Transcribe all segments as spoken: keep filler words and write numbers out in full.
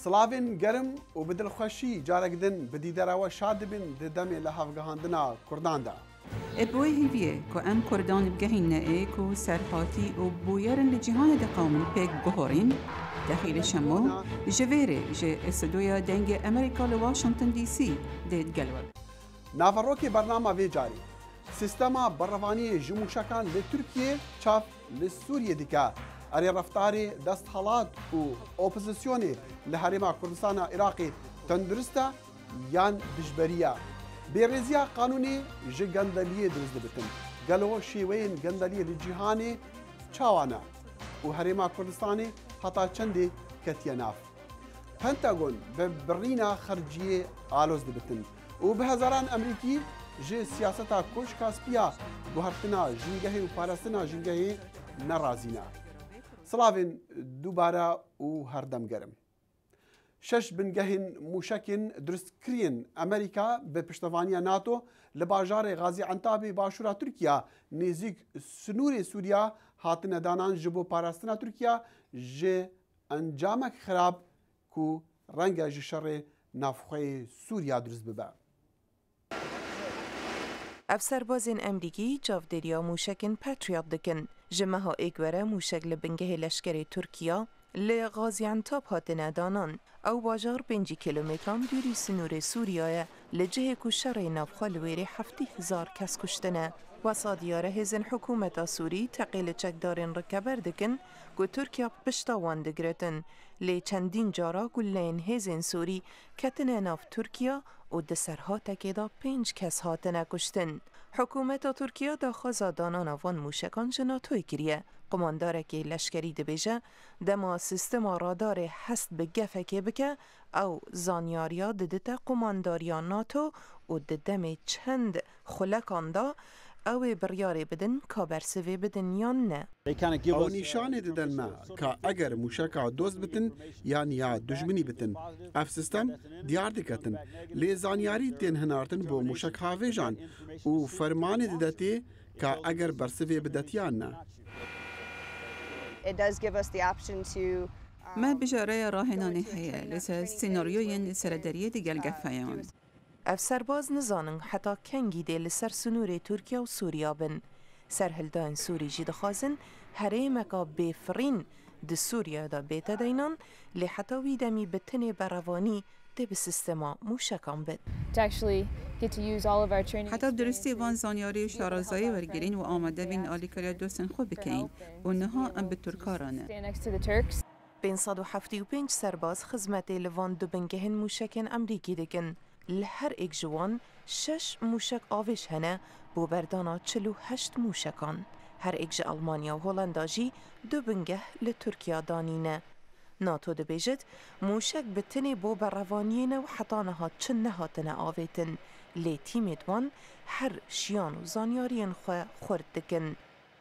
سلاوین گرم و بدل خوشی جارک دن بدیدار و شاد بن دمی لحاف گهاندنا کردان دا. ابوی هیویه که ام کردان بگهین نه که سرحاتی و بویرن لجهان دقامن پیک گهورین داخل شمو جویره جه استودیو دنگ امریکا لواشنطن دی سی دید گلول. نافروکی برنامه وی جاری. سیستما بروانی جموشکان لترکیه چاف لسوریه دیکا. اری رفتاری دست حالات و اپوزیسیونی لحریم کردستان عراقی تندرسته یان دجبریه. بیرزیا قانونی جگندلیه درست بتن. گلو شیوین گندلیه لجهانی چاوانا و حریم کردستانی حتی چندی کتیه ناف. پنتاگون به برینا خرجیه آلوز بتن و به هزاران امریکی جه سیاستا کش کاسپیا گوهرتنا جنگهی و پارستنا جنگهی نرازینا. سلاوین دوباره و هردم گرم. شش بنگهین موشکین درست کرین امریکا به پشتوانی ناتو لباجار غازی عنتابی باشورا ترکیه نزیک سنور سوریا هاتن دانان جبو پاراستنا ترکیه جه انجامک خراب کو رنگ جشر نافخوی سوریا درست ببه. افسربازین امریکی جاودریا موشکین پاتریوت دکن جمعها ایگوره موشک لبنگه لشکر ترکیه لغازی عنتاب هاتن دانان او باجار پنج کیلومتران دوری سنور سوریای لجه کشر نافخال ویری هفته هزار کس کشتنه و صادیاره هزن حکومت سوری تقیل چکدارین رکبر دکن که ترکیه پشتاوان دگرتن لی چندین جارا گلین هزن سوری کتن ناف ترکیه و دسرها تکیدا پنج کس هاتنه کشتن. حکومت ترکیه دا خزادانان وان موشکان جناتوی کریه. قمانداره که لشکری دبیجه دما سیستم رادار هست به گفه که بکه او زانیاریا ددتا قمانداریا ناتو و ددم چند خلکان دا او بریاره بدن که برسوی بدن یا نه. او نشانه ددن ما که اگر موشکا دوست بتن یعنی یا دجمنی بتن اف سیستم دیار دکتن لی زانیاری تین هنارتن بو موشک هاویجان و فرمانه ددتی که اگر برسوی بدتیان نه. It does give us the option to ما بجاره راهنانه هیا لسه سیناریوی سردریه دیگر گفایان. افسرباز نزانن حتی کنگی دل سر سنور ترکیه و سوریا بن. سرهلدان سوری جید خازن هریمکا بفرین د سوریا دا بیتا دینان لی حتی ویدمی بتنی بروانی ده به سیستما موشکان بد. حتی درستی وان زانیاری شارازایی ورگیرین و آمده بین آلیکاریا دوستن خوب بکین و نها ام به ترکارانه. بین صد و هفتی و پنج سرباز خدمت لوان دو بنگهن موشکن امریکی دکن. لهر ایک جوان شش موشک آویش هنه بو بردانا چلو هشت موشکان. هر ایک جه آلمانیا و هولنداجی دو بنگه لترکیا دانینه. ناتو دبیجد موشک بتنی بو بروانین و حتانها چن نهاتن آویتن لی تیم دوان هر شیان و زانیارین خواه خورد دکن.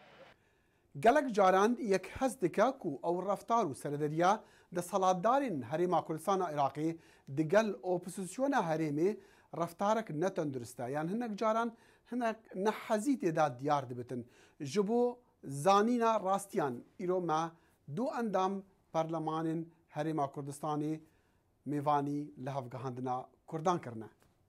گلک جاران یک هز دکا کو او رفتار و سردریا ده صلادارین حریم کردستان عراقی دگل اپوزیسیون حریمی رفتارک نتندرسته یعنی هنک جاران هنک نحزیت داد دیار دبتن جبو زانینا راستیان ایرو ما دو اندام پارلمان حریم کردستانی میوانی لحاف گهاندنا کردان کرنه.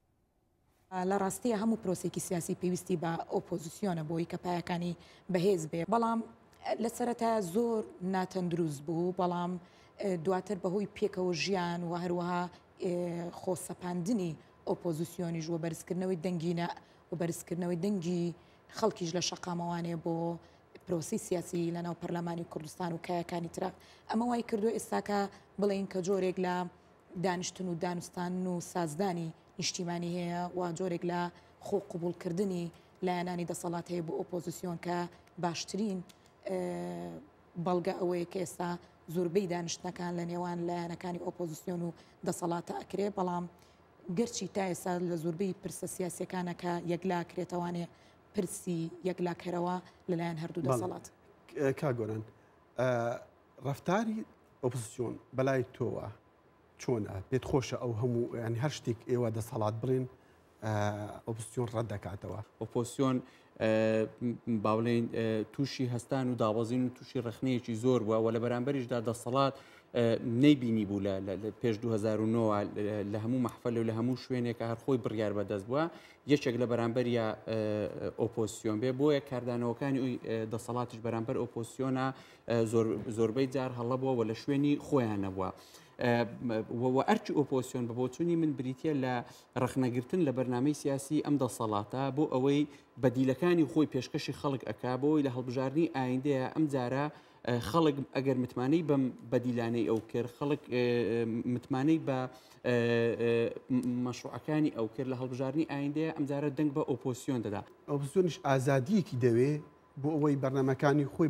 لە هەموو پرۆسێکی سیاسی پێویستی بە ئۆپۆزیسیۆنە بۆی کە پایەکانی بەهێز بێ بەڵام لە سەرەتا زۆر ناتەندروست بوو بەڵام دواتر بەهۆی پێکەوە ژیان و هەروەها خۆسەپاندنی ئۆپۆزیسیۆنیش وە بەرزکردنەوەی دەنگینە و بەرزکردنەوەی دەنگی خەڵکیش لە شەقامەوانێ بۆ پرۆسی سیاسی لەناو پەرلەمانی کوردستان و کایەکانی ترە ئەمە وای کردو ئێستاکە بڵێن کە جۆرێک لە دانیشتن و دانوستان و سازدانی نیشتیمانی هەیە و جۆرێک لە خۆ قوبولکردنی لایەنانی دەسەڵات هەیە بۆ ئۆپۆزیسیۆن کە باشترین بەڵگە ئەوەیە کە ئێستا زۆربەی دانیشتنەکان لە نێوان لایەنەکانی ئۆپۆزیسیۆن و دەسەڵاتە ئەکرێ بەڵام گەرچی تا ئێستا لە زۆربەی پرسە سیاسیەکانە کە یەکلا کرێتەوانێ پرسی یەکلاکەرەوە لەلایەن هەردوو دەسەڵات. کاگۆران ڕفتاری ئۆپۆزیسیۆن بەلای تۆوە چۆنە پێت خۆشە ئەو هەموو ینی هەر شتێک ئێوە دەسەڵات بڕین ئۆپۆزسیۆن ڕەت دەکاتەوە. ئۆپۆزسیۆن باڵێن تووشی هەستان و داوازین و تووشی ڕخنەیەکی زۆر بووە و لە بەرامبەریشدا دەسەڵات نەیبینی بوو لە پێش دوو هەزار و نۆ لە هەموو مەحفەل و لە هەموو شوێنێکە هەر خۆی بڕیار بەدەست بووە یەکێک لە بەرامبەریە ئۆپۆزسیۆن بێ بۆیە کاردانەوەکانی ئەوی دەسەڵاتیش بەرامبەر ئۆپۆزسیۆنە زۆربەی جار هەڵە بووە و لە شوێنی خۆیان نەبووە. ئەرچی ئۆپۆزسیۆن بە بۆچوونی من بریتە لە ڕخنەگرتن لە بەرنامەی سیاسی ئەم دەسەڵاتە بۆ ئەوەی بەدیلەکانی خۆی پێشکەشی خەڵک ئەکا بۆی لە هەڵبژاردننی ئایندەیە ئەم جارە خەڵک ئەگەر متمانەی بەم بەدیلانەی ئەو کرد خەڵک متمانەی بە مەشروعەکانی ئەو کرد لە هەڵبژاردننی ئایندەیە ئەم جارە دەنگ بە ئۆپۆزسیۆن دەدا. ئۆپۆزسیۆنیش ئازادیەکی دەوێ بۆ ئەوەی بەرنامەکانی خۆی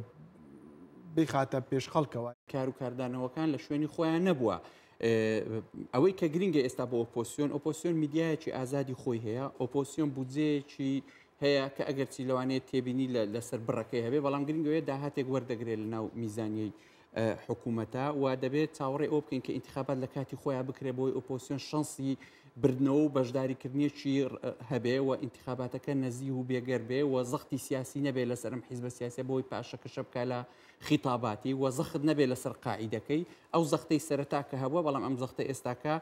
بخاتە پێش خەڵکەوە. کار و کاردانەوەکان لە شوێنی خۆیان نەبووە. ئەوەی کە گرنگە ئێستا بۆ ئۆپۆزسیۆن ئۆپۆزسیۆن میدیایەکی ئازادی خۆی هەیە ئۆپۆزسیۆن بودجەیەکی هەیە کە ئەگەر چی لەوانەیە تێبینی لەسەر بڕەکەی هەبێ بەڵام گرنگەوەیە داهاتێک وەردەگرێت لە ناو میزانیەی حکوومەتە و دەبێت چاوەڕێ ئەو بکەین کە ئینتیخابات لە کاتی خۆیان بکرێ بۆی ئۆپۆزسیۆن شانسی بردنەوە و بەشداریکردنیەکی هەبێ و ئینتیخاباتەکە نەزیه و بێگەر بێ و زەختی سیاسی نەبێت لەسەر ئەم حیزبە سیاسیە بۆی پاشەکەشە بکە لە خیتاباتی و زەخت نەبێت لەسەر قاعیدەکەی ئەو زەختەی سەرەتا کە هەبووە بەڵام ئەم زەختە ئێستاکە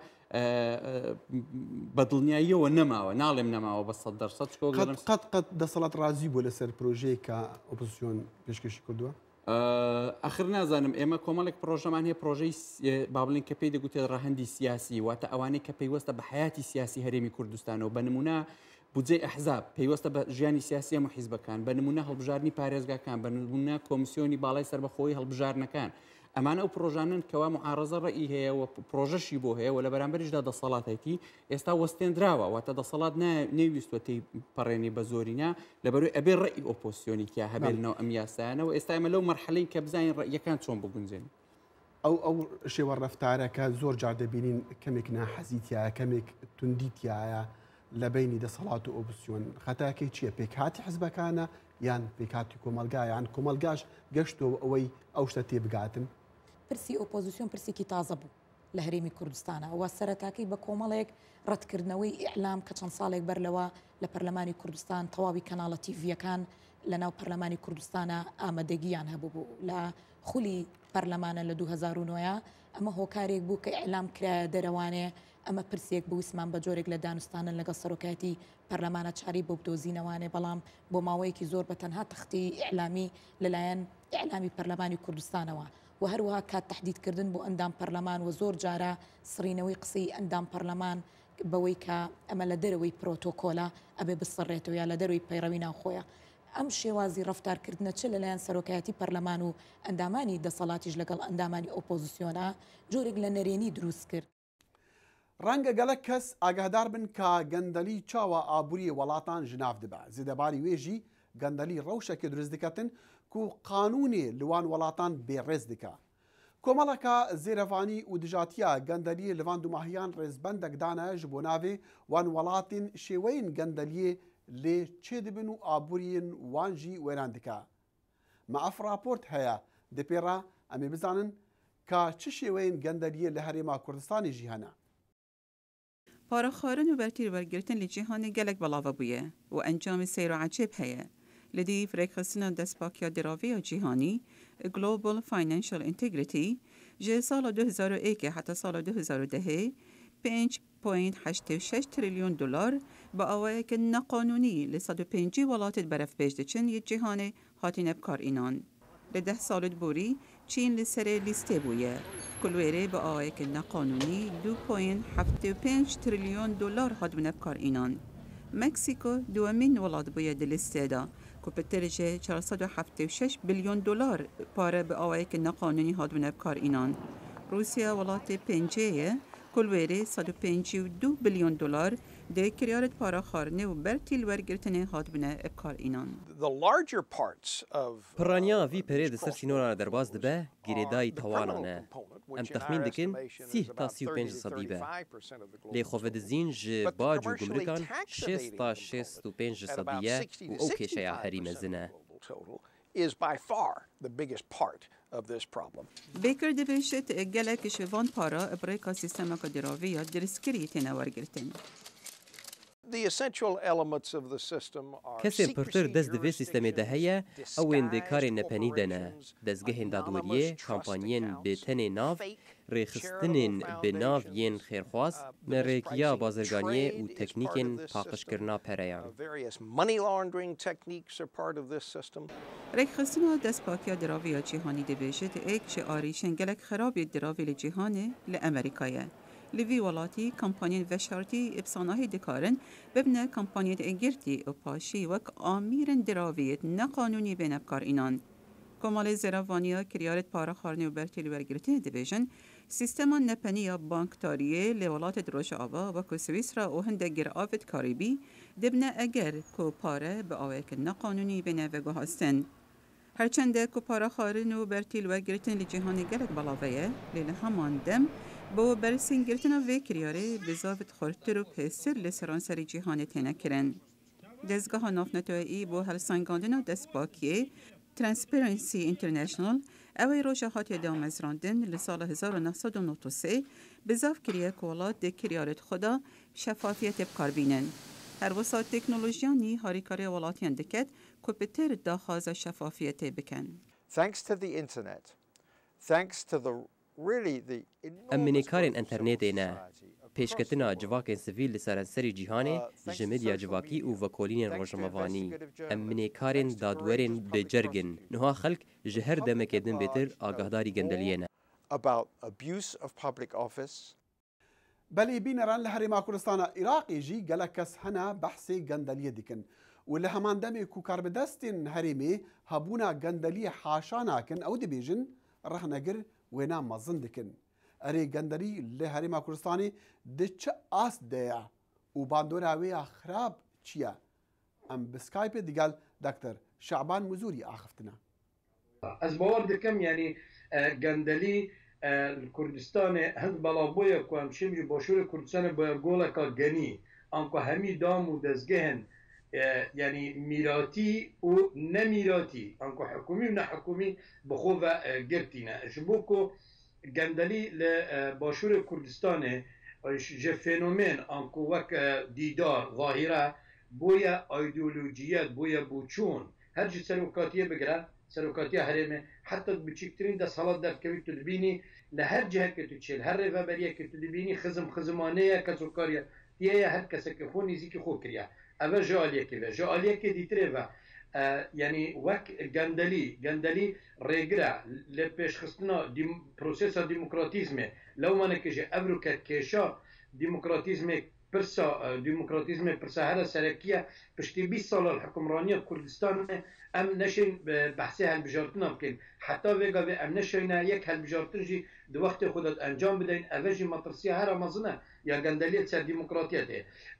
بەدڵنیاییەوە نەماوە ناڵێم نەماوە بە سەد دەرسەد قەت قەت دەسەڵات ڕازی بوو لەسەر پرۆژەیە کە ئۆپۆزسیۆن پێشکەشی کردووە؟ ئەخر نازانم ئێمە کۆمەڵێک پرۆژەمان هەیە پرۆژەی با بڵین کە پێی دەگوتێت ڕەهەندی سیاسی واتە ئەوانەی کە پەیوەستە بە حیاتی سیاسی هەرێمی کوردستانەوە بە نمونە بودجەی ئەحزاب پەیوەستە بە ژیانی سیاسی هەموو حیزبەکان بە نمونە هەڵبژاردننی پارێزگاکان بە نمونە کۆمیسیۆنی باڵای سەربەخۆیی هەڵبژارنەکان ئەمانە ئەو پرۆژانن کەوا معارەزە ڕێی هەیە و پرۆژەشی بۆ هەیە و لە بەرامبەریشدا دەسەڵاتێتی ئێستا وەستێنراوە واتە دەسەڵات نەیویستوەتی پەڕێنی بە زۆرینە لەبەروی ئەبێ ڕێی ئۆپۆزسیۆنی تیا هەبێنەوە ئەم یاسایانەوە ئێستا ئێمە لەو مەرحەلەی کە بزانین ڕێیەکان چۆن بگونجێن. ئەو ئەو شێوە ڕەفتارەکە زۆر جار دەبینین کەمێک ناحەزیتیایە کەمێک توندیتیایە لە بینی دەسەڵات و ئۆپۆزسیۆن خەتاکەی چییە پێکهاتی حزبەکانە یان پێکهاتی کۆمەلگایان کۆمەلگاش گەشتەوە ئەوەی ئەو شتە تێبگاتن. پرسی ئۆپۆزیسیۆن پرسێکی تازە بوو لە هەرێمی کوردستانە و سەرەتاکەی بە کۆمەڵێک ڕەتکردنەوەی ئیعلام کە چەند ساڵێک بەرلەوە لە پەرلەمانی کوردستان تەواوی کەناڵە تیڤیەکان لە ناو پەرلەمانی کوردستانە ئامادەگییان هەبوو بوو لە خولی پەرلەمانە لە دوو هەزار و نۆ ئەمە هۆکارێک بوو کە ئیعلام کرایە دەرەوانێ ئەمە پرسێک بە ویسمان بە جۆرێک لە دانوستانن لەگەڵ سەرۆکایەتی پەرلەمانە چاری بۆ بدۆزینەوانێ بەڵام بۆ ماوەیەکی زۆر بە تەنها تەختی ئیعلامی لەلایەن ئیعلامی پەرلەمانی کوردستانەوە و هەروەها کات تهدیدکردن بۆ ئەندام پەرلەمان و زۆر جارە سڕینەوەی قسەی ئەندام پەرلەمان بەوەی کە ئەمە لە دەرەوەی پرۆتۆکۆلە ئەبێ بسڕێتەوە یا لە دەروی پەیڕەوی ناوخۆیە. ئەم شێوازی ڕەفتارکردنە چ لەلایەن سەرۆکایەتی پەرلەمان و ئەندامانی دەسەڵاتیش لەگەڵ ئەندامانی ئۆپۆزیسیۆنە جۆرێک لە نەرێنی دروست کرد. ڕەنگە گەلک کەس ئاگادار بن کە گەندەلی چاوە ئابووری وڵاتان ژناف دەبە زیدەباری وێژی گەندەلی ڕەوشەکە دروست دەکەتن و قانونێ لەوان وڵاتان بێڕێز دکە. کۆمەڵەکە زێرەڤانی و دژاتیا گەندەلیە لەوان دوماهیان ڕێزبەندێک دانایە ji بۆ navê wan welatên şêweyên gendeliyê lê çê dibin û aboriyên wan jî wêran dike. Me ev raport heye di pêra em ê bizanin ka çi şêweyên gendeliyê li Herêma Kurdistanê jî hene. Paraxwarin û bertîrwergirtin li cîhanê gelek belava bûye û encamê seyr û eçêb heye. Li dîv rêxistina destpakiya diraviya cîhanî Global Financial Integrity ji sala du hezar û êkê heta sala du hezar û dehê pênc point heşt û şeş trilyon dolar bi awayekî neqanûnî li sed û pêncî welatê berevpêş diçin yê cîhanê hatîne bikarînan. Li deh salê borî Çîn li serê lîstê bûye. Kulwêrê bi awayekî neqanûnî du point heft û pênc trilyon dolar hatibûne bikarînan. Meksîko duemîn welat bûye di lîstê de ku pitir ji çar sed û heft û şeş bilyon dolar pare bi awayekî neqanûnî hatibûne bikarînan. Rûsya welatê pêncê ye kulwêrê sed û pêncî û du bilyon dolar dê kiryarê paraxwarinê û bertîlwergirtinê hatibûne bikarînan. Piraniya vî perê di ser sînoran derbas dibe girêdayî tawanan e. Em texmîn dikin sîh ta sî û pênc sedî be. Lê xwedizîn ji bac û gumrikan şêst ta şêst û pênc sedî ye û ew kêşeya herî mezin e. Baker dibêjit gelek ji van para ebreka sîstemeka diraviya dirîskirî têne wergirtin. کەسێن پرتر دەست دەوێ سیستەمێدا هەیە ئەوێن دێ کارێن نەپەنی دەنە دەستگەهێن دادوەریە کامپانیên بێتەنێ ناو ڕێخستنên بێ ناو yên خێرخواز نەڕێکیە بازرگانیە و تەکنیکên پاقشکردنا پەرەیان ڕێکخستنە دەستپاکیە دراویە جیهانی دەبێژێت ئێک ji arîşên gelek xerabê diravê li cîhanê li Amerîkayê. Li vî welatî kampanyên veşartî êpsanahî dikarin bibne kampanyên egirtî û paşî wek amîrên diraviyê neqanûnî bên evkarînan. Komalê Zeravaniya Kiryarê Paraxwarinê û Bertê li wergirtinê dibêjin sîstema nepeniya bankdariyê li welatê Rojava wekû Swîsra û hindek giravên Karîbî dibne eger ku pare bi awayekî neqanûnî bêne veguhastin. Herçende ku Paraxwarin û Bertê li wergirtin li cîhanê gelek belav ye, lê li heman dem bo bersîngirtina vê kiryarê bi zavit xurtir û pêstir li seranserî cîhanê têne kirin. Dezgeha navneteweyî bo helsengandina destpakiyê Transparency International ew ê roja hatiye damezrandin li sala hezar û neh sed û nod û sê bi zav kiriye ku welat dê kiryarê xwe da şeffafiyetê bikarbînin. Her wisa teknolojiyan nî harîkariya welatiyan diket ku bi têr daxwaza şeffafiyetê bikin. Em minêkarên internetê ne pêşketina civakên sivîl li seranserî cîhanê ji medya civakî û vekolînên rojnamevanî. Em minêkarên dadwerên bêcergin niha xelk ji her demekê din bêtir agahdarî gendeliyê ne. بەلی بینەران لە هەرێما کوردستانە عێراقی ژی gelek kes hene behsê gendeliyê dikin û li heman demê ku karbidestên herêmê hebûna gendeliyê haşa nakin ew dibêjin rehnegir wêna mezin dikin. Erê gendelî li herêma Kurdistanê di çi as de ye û bandora wê ya xirab çi ye? Em bi Skypeê digel Doktor Şaban Muzûrî axiftina. Ez bawer dikim yanî gendelî Kurdistanê hind belavboya ku em çêm ji başûrê Kurdistanê boya goleka genî an ku hemî dam û dezgehên yanî mîratî û nemîratî an ku hikûmî û nehikûmî bi xwe ve girtîne. Ji bo ku gendelî li başûrê Kurdistanê ji fenomen an ku wek dîdar zahîre boya ideolojiyet boya bûçûn her ji serokatiyê bigire serokatiya herêmê heta biçîktirîn desthilat derdkevî tu dibînî li her cihekê tu çêl her rêveberiyekê tu dibînî xizim xizimaneya kesokariya diye her kesekê xwe nêzîkî xwe kiriye. Ev ji aliyekê ve ji aliyekê dîtirê ve yanî wek gendelî gendelî rêgire li pêşxistina prosesa demokratîzmê lewmanekê ji Evrûke kêşa demokratîzmê pirsa demokratîzmê pirsa here serekiye piştî bîst sala hikûmraniya Kurdistanê em neşên behsê helbijartina bikin. Heta vê gavê em neşeyne yek helbijartin jî di wextê xwe de encam bidin ev jî matirsiya here mezin e ya gendeliyê ser demokratiyetê.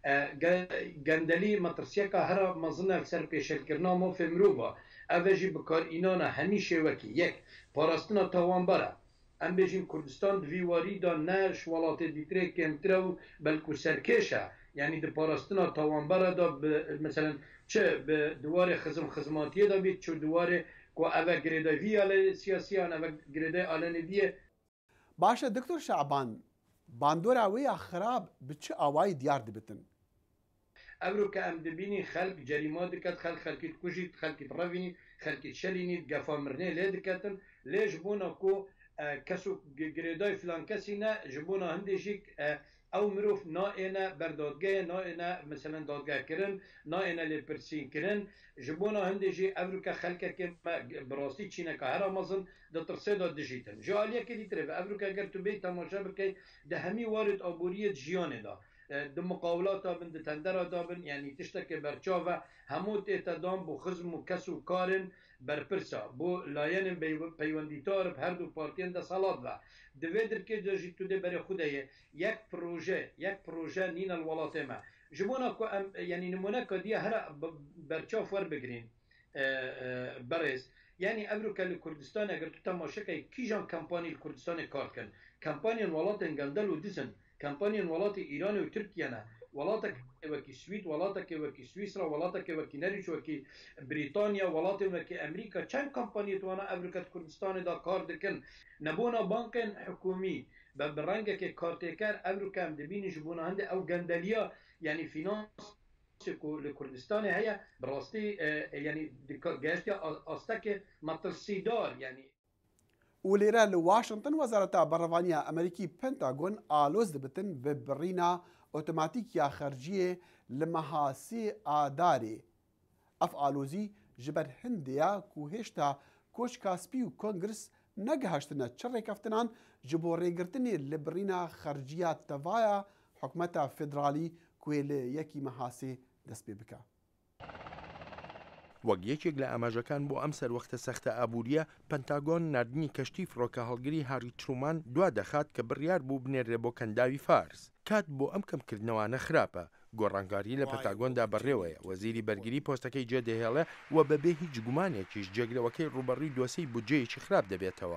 Gendelî matirsiyeka here mezin e ser pêşelkirina mafê mirova ev jî bikarînana hemî şêwekî yek parastina tawanbar e. Em bêjin Kurdistan di vî warî da ne ji welatê dîtirê kêmtir û belkû serkêş e yanî di parastina tawanbara da meselen çi bi diwarê xizim xizmatiyê da bît çi diwarê ku ev girêdayî ale siyasiyan ev girêdayî alenî diye. Baş e Doktor Şaban bandora wê ya xirab bi çi awayî diyar dibitin? Evrûke em dibînî xelk cerîma diket xelk xelkî dikujî xelkî direvînî xelkî şelînî gefa mirinê lê diketin lê ji bona ku kesû girêdayî filan kesî ne ji bona hindê jî ew mirov naêne berdadgehê naêne meselen dadgehkirin naêne lêpirsînkirin ji bona hindê jî Evrûke xelkekê me bi rastî çîneka here mezin di tirsê da dijîtin. Ji aliyekê dîtirê ve Evrûke eger tu bê temaşe bikey di hemî warê aboriyê jiyanê da di muqawilata bin di tendera da bin yanî tiştekê berçav ve hemû tête dan bu xizm û kes û karên berpirsa bu layenên peywendîtar bi her du partiyên desthilat ve di vê dirkê de jî tu dê berê xwe de ye yek proje yek proje nîna li welatê me ji bona ku em yanî nimuneka diye here berçav werbigirîn berêz yanî Evrûke li Kurdistanê eger tu temaşekey kîjan kampanî li Kurdistanê kar kirin kampanyên welatên gendel û dizin kampanyên welatê Îranê û Tirkiye ne welatekê wekî Swîd welatekê wekî Swîsra welatekê wekî Nerîç wekî Brîtanya welatên wekî Amerîka çend kampanî wana Evrûke Kurdistanê da kar dikin nebûna bankên hikûmî be bi rengekê kartêker Evrûke em dibînî ji bona hindê ew gendeliya yanî finans لكردستان هي براستي يعني جاشتي أستك مترسيدار يعني وليرا لواشنطن وزارة برلمانية أمريكي بنتاغون آلوز دبتن ببرينا أوتوماتيك يا خارجية لمحاسي آداري اف آلوزي جبر هنديا كو هشتا كوش كاسبي و كونغرس نگهشتنا چر کفتنان جبو ریگرتنی لبرینا خارجية تفايا حكومتا فدرالي كويل يكي محاسي دست ببكا وەک یەکێک لە ئاماژەکان بۆ ئەم سەروەختە سەختە ئابوووریە پەنتاگۆن نردنی کەشتی فڕۆکە هەڵگری هاری ترومان دوا دەخات کە بڕیار بوو بنێرێ بۆ کەنداوی فارس کات بۆ ئەم کەمکردنەوانە خراپە گۆڕانکاری لە پەنتاگۆندا بەڕێوەیە وەزیری بەرگری پۆستەکەی جێدەهێڵێ و بەبێ هیچ گومانێکیش جێگرەوەکەی ڕوبەڕووی دۆسەی بودجەیەکی خراپ دەبێتەوە.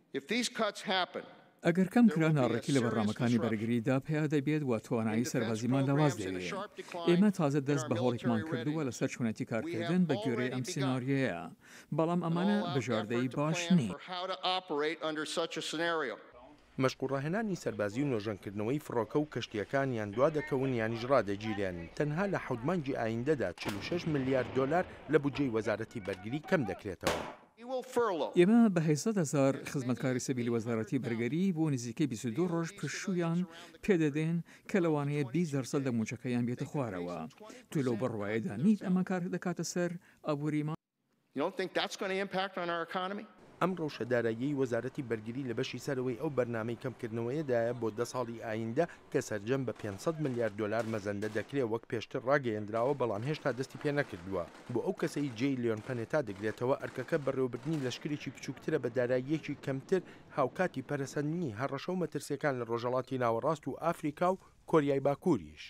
ئەگەر کەم کرا ناڕێکی لە بەڕامەکانی بەرگریدا پێیا دەبێت و توانایی سەربازیمان لاواز دەوێت. ئێمە تازە دەست بە هەوڵێکمان کردووە لەسەر چوونەتی کارکردن بە گوێرەی ئەم سیناریۆیە بەڵام ئەمانە بژاردەی باش نین. مەشقوڕاهێنانی سەربازی و نۆژەنکردنەوەی فڕۆکە و کەشتیەکانیان دوا دەکەون یانیش ڕادەگیریان تەنها لە حەوتمانجی ئایندەدا چل و شەش ملیارد دۆلار لە بودجەی وەزارەتی بەرگری کەم دەکرێتەوە. ئێمە بە هەیسەد هەزار خزمەتکاری سەبیلی وەزارەتی بەرگەری بۆ نزیکەی بیست و دوو ڕۆژ پشوویان پێدەدێن کە لەوانەیە بیست دەرسەد لە موچەکەیان بێتە خوارەوە. تو لەو بڕواایەدا نیت ئەمە کار دەکاتە سەر ئابووریمان. ئەم ڕەوشەدارایی وەزارەتی بەرگری لە بەشی سەرەوەی ئەو بەرنامەی کەمکردنەوەیەدایە بۆ دە ساڵی ئایندە کە سەرجەم بە پێنجسەد ملیارد دۆلار مەزەندە دەکرێت وەک پێشتر ڕاگەیەندراوە بەڵام هێشتا دەستی پێ نەکردووە. بۆ ئەو کەسەی جێی لیۆن پەنێتا دەگرێتەوە ئەرکەکە بەڕێوەبردننی لەشکرێکی بچووکترە بە داراییەکی کەمتر هاوکاتی پەرەسەندنی هەڕەشە و مەترسیەکان لە ڕۆژهەڵاتی ناوەڕاست و ئافریکا و کۆریای باکووریش.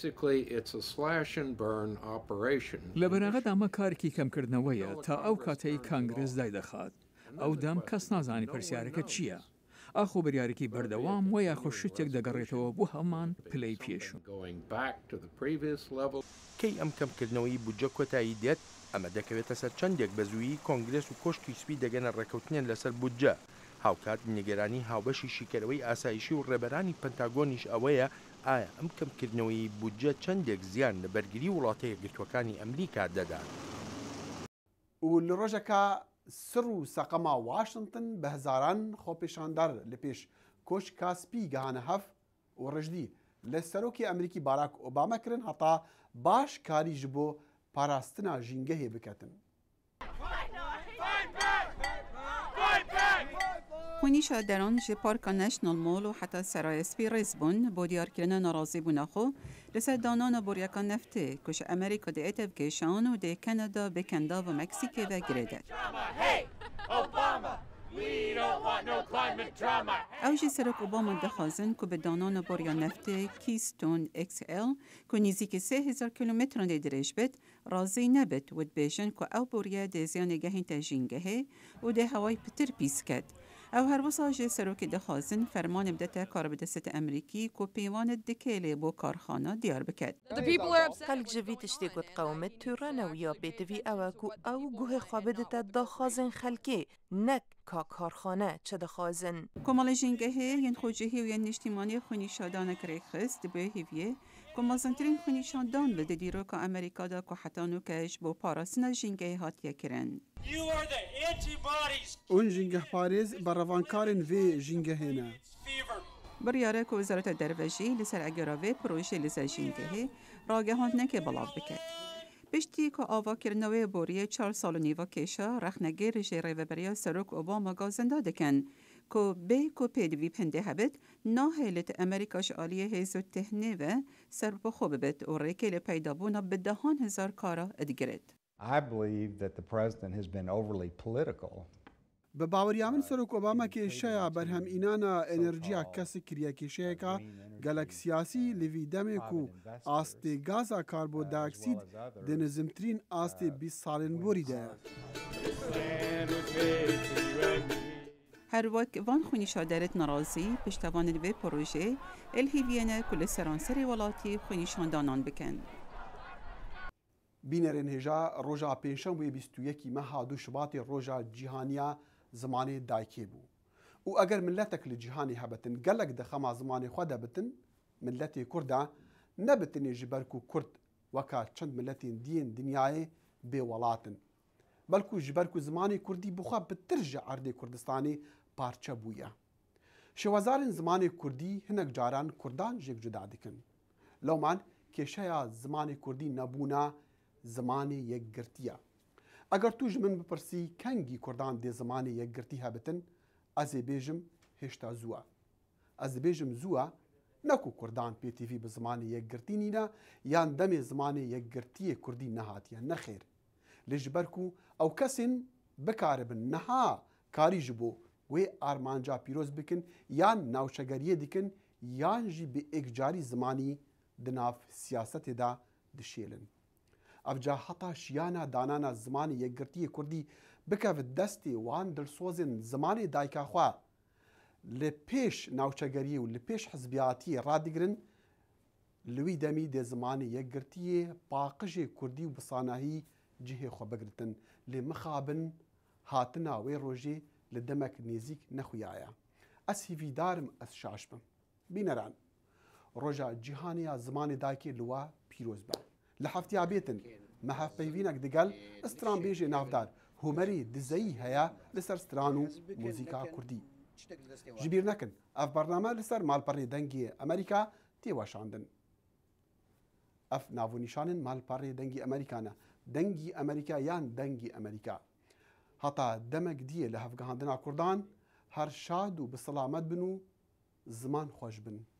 لە بەناغەت ئەمە کارێکی کەمکردنەوەیە تا ئەو کاتەی کانگرس دای دەخات. ئەو دەم کەس نازانی پرسیارەکە چییە؟ ئاخۆ بریارێکی بەردەوام و یاخۆ شتێک دەگەڕێتەوە بۆ هەمان پلەی پێشوو. کەی ئەم کەمکردنەوەی بودجە کۆتایی دێت ئەمە دەکەوێتە سەر چەندێک بەزوویی کۆنگرس و کۆشتی سوپی دەگەنە ڕێکەوتنیان لەسەر بودجە. هاوکات نیگەرانی هاوبەشی شیکەرەوەی ئاسایشی و ڕێبەرانی پەنتاگۆنیش ئەوەیە ئایا ئەم کەمکردنەوەی بودجە چەندێک زیان لە بەرگری وڵاتە یەکگرتووەکانی ئەمریکا دەدات. و لە ڕۆژەکە سر و سەقەما واشنطن بە هەزاران خۆپێشاندار لە پێش کۆش کاسپی گەهانە هەف و ڕژدی لە سەرۆکی ئەمریکی باراک ئۆبامە کردن هەتا باش کاریش بۆ پاراستنا ژینگەهێ بکەتن. خونیشا دران جی پارکا نشنال مول و حتی سرای سپی ریز بون با دیار کردن ناراضی بونا خو لسر دانان بوریاکا نفته کش امریکا دی اتف گیشان و دی کانادا بکندا و مکسیک و گریده. اوجی سرک اوباما دخوازن که به دانان بوریا نفته کیستون اکس ال که نزدیک سه هزار کیلومتران دیرش بد راضی نبد و بیشن که او بوریا دی زیان گهین تجینگه و دی هوای پتر پیس کد. او هر وساج سروک دخوازن فرمان بدته کار بدست امریکی کو پیوان دکیلی بو کارخانه دیار بکد. خلق جوی تشتی گود قومت تورانه و یا بیتوی او کو او گوه خوابدت دخوازن خلکی نک کا کارخانه چه دخوازن. کمال جنگه ین خوجهی و ین نشتیمانی خونی شادانه کری خست به هیویه کمازنترین خونی شادان بده دیرو که امریکا دا که حتی نوکش بو پاراسنا جنگه هاتیه کرن. اون جنگه پاریز بروانکارن وی جنگه هنه. بریاره که وزارت دروژی لسر اگراوی پروژه لسر جنگه راگهاند نکه بلاو بکد. پشتی که آوا کرنوی بوریه چهار سال و نیوا کشا رخنگیر جیره و بریا سروک اوباما گازنده دکن که بی که پیدوی پنده هبت ناهیلت امریکاش آلیه هیزو تهنه و سر بخوب بید و ریکه لپیدا بونا بدهان هزار کارا ادگرد. I believe that the president has been overly political. به باوریان من سروک اوباما که شایا برهم اینانا انرژیا کسی کریا کشیه که گالاکسیاسی لیوی دمه کو آسته گازا کاربو داکسید دنزمترین آسته بیست سالن بوریده. هر وقت وان خونی شادرت نرازی پشتوان دوی پروژه الهیویانه کل سرانسری ولاتی خونی شاندانان بکن. بینرین هجا روژا پنجشنبه بیست و یەکی مەها دوو شباتی روژا جیهانیا زمانی دایکی بو. و اگر ملتك لجیهانی هبتن گلک دخما زمانی خود بتن ملتی کردا نبتنی جبرکو کرد وەکە چەند ملەتین دیên dinyayê bêwelat in بەڵکو ji ber ku zimanê Kurdî bixwe bi tir ji erdê Kurdistanê parçe bûye. Şêwezarên zimanê Kurdî hinek caran Kurdan jêk cuda dikin. Lewman kêşeya zimanê Kurdî nebûna zimanê yekgirtiye. Eger tu ji min bipirsî kengî Kurdan dê zimanê yekgirtî hebitin, ez ê bêjim hêşta zû e. Ez dibêjim zû e, neku Kurdan pêtîvî bi zimanê yekgirtî nîne yan demê zimanê yekgirtiyê Kurdî nehatiye, nexêr. Lê ji ber ku ew kesên bikaribin niha karî ji bo wê armanca pîroz bikin yan navçegeriyê dikin yan jî bi êkcarî zimanî di nav siyasetê de dişêlin. Ev ca heta şiyana danana zimanê yekgirtiyê Kurdî bikeve destê wan dilsozên zimanê dayika xwe li pêş navçegeriyê û li pêş hizbiyatiyê radigirin, li wî demî dê zimanê yekgirtiyê paqijê Kurdî û bi sanahî cihê xwe bigiritin. Lê mixabin hatina wê rojê li demek nêzik nexuyaye. Ez hîvîdarim ez şaş bim. Bîneran, roja cîhaniya zimanê dayikê li we pîroz be. Li heftiya bêtin me hevpeyvînek digel stranbêjê navdar Humerê dizeyî heye li ser stran û mûzîka Kurdî. Ji bîr nekin, ev bername li ser malperê dengê Amerîka tê weşandin. Ev navûnîşanên malperê dengê Amerîka ne. Dengî Amerîka yan dengî Amerîka. Heta demek diyê li hevgihandina Kurdan her şad û bi selamet bin û ziman xweş bin.